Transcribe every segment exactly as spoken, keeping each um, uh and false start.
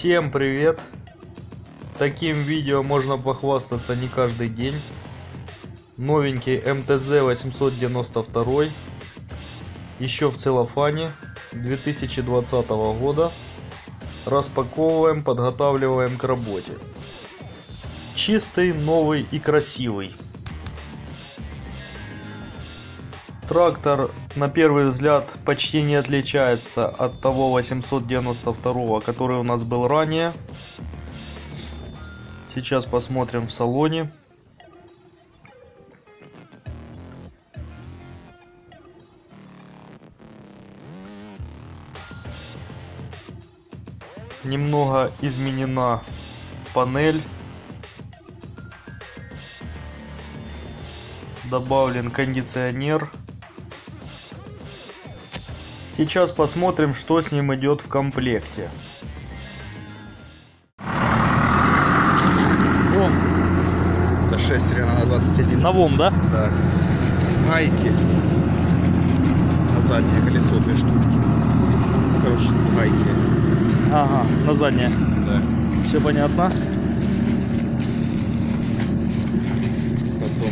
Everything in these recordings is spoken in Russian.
Всем привет! Таким видео можно похвастаться не каждый день. Новенький эм тэ зэ восемьсот девяносто два, еще в целлофане, две тысячи двадцатого года. Распаковываем, подготавливаем к работе. Чистый, новый и красивый. Трактор на первый взгляд почти не отличается от того восемьсот девяносто второго, который у нас был ранее. Сейчас посмотрим в салоне. Немного изменена панель. Добавлен кондиционер. Сейчас посмотрим, что с ним идет в комплекте. ВОМ. Это шестерня на двадцать один. На ВОМ, да? Да. Гайки. На заднее колесо две штуки. Короче, гайки. Ага, на заднее. Да. Все понятно. Потом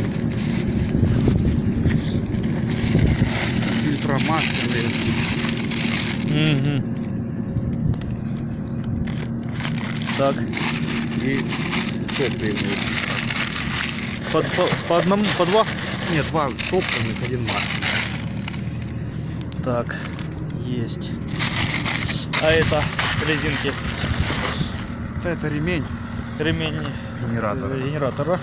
фильтра масляные. Угу. Так. И топливные. По, по, по одному, по два? Нет, два топливных, один масляный. Так, есть. А это резинки? Это ремень. Ремень Генератора. Генератора.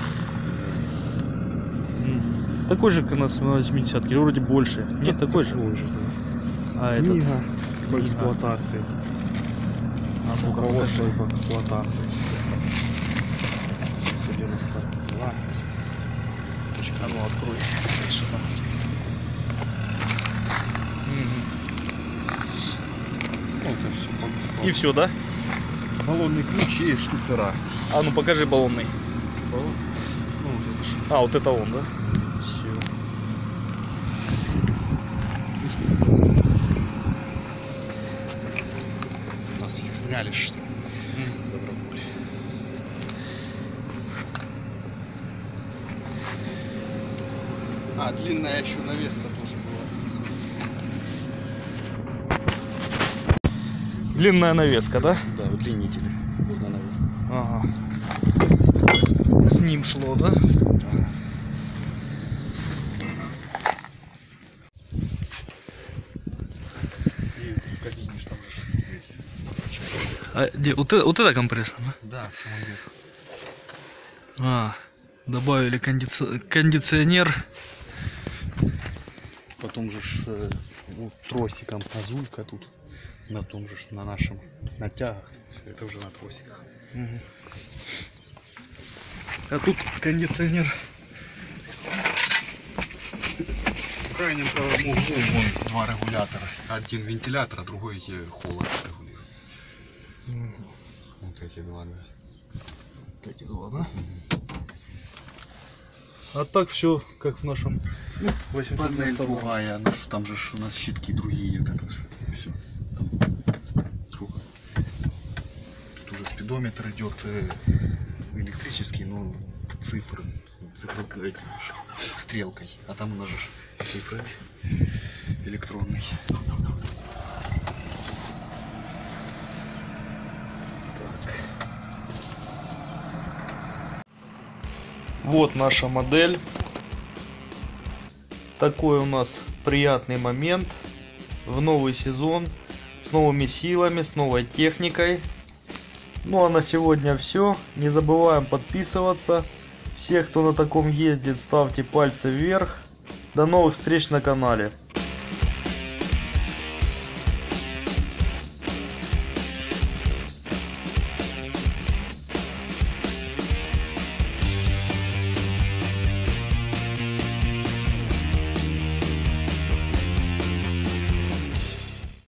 М. Такой же, как на восьмидесятке, вроде больше. Нет, такой же. Такой же, да. А Книга этот? по Книга. эксплуатации. А ну-ка, Руководство покажи. по эксплуатации. девяносто два. А ну открой. Что там? Мгм. Ну, это все по эксплуатации. И все, да? Баллонные ключи и штуцера. А ну покажи баллонный. Баллон? Ну, вот это ж. А, вот это он, да? Все. У нас их сняли, что ли? Добровольно. А, длинная еще навеска тоже была. Длинная навеска, да? Да, удлинитель на навеску. Ага. С ним шло, да? Ага. И в кабине ж там же эти. А, где? Вот, это, вот это компрессор, да? Да, самый верх. А, добавили кондици... кондиционер. Потом же ж, э, ну, тросиком тазулька тут. На том же, ж, на нашем натягах. Все это уже на тросиках. Угу. А тут кондиционер. В крайнем правом углу вон два регулятора. Один вентилятор, а другой холод регулирует. Угу. Вот эти два, да. Вот эти два, да? А так все как в нашем восемьсот Панель девяносто втором. другая, ну что там же ж у нас щитки другие, вот это все. Там другое. Тут уже спидометр идет э, электрический, но цифры, цифры эти, стрелкой, а там у нас же цифры электронный. Вот наша модель. Такой у нас приятный момент в новый сезон, с новыми силами, с новой техникой. Ну а на сегодня все. Не забываем подписываться. Всех, кто на таком ездит, ставьте пальцы вверх. До новых встреч на канале.